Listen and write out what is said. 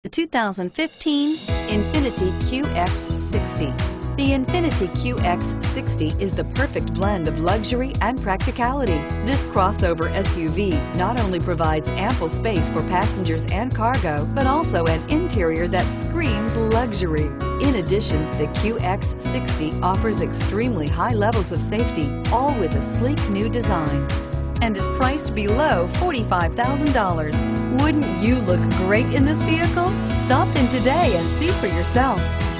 The 2015 Infiniti QX60. The Infiniti QX60 is the perfect blend of luxury and practicality. This crossover SUV not only provides ample space for passengers and cargo, but also an interior that screams luxury. In addition, the QX60 offers extremely high levels of safety, all with a sleek new design, and is priced below $45,000. Wouldn't you look great in this vehicle? Stop in today and see for yourself.